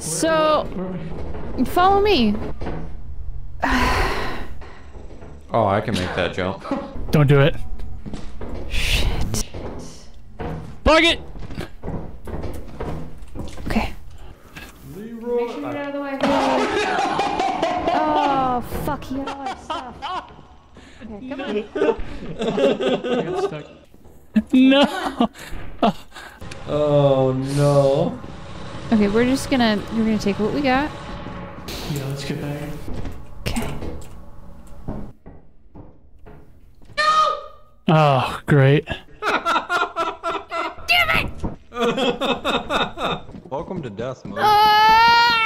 So, follow me. Oh, I can make that jump. Don't do it. Shit. Bug it! Okay. Leroy. Make sure you get out of the way. Oh, fuck, he had all our stuff. Okay, come on. I got stuck. No! Oh no. Okay, we're gonna take what we got. Yeah, let's get back. Okay. Oh, great. Welcome to death mode. Ah!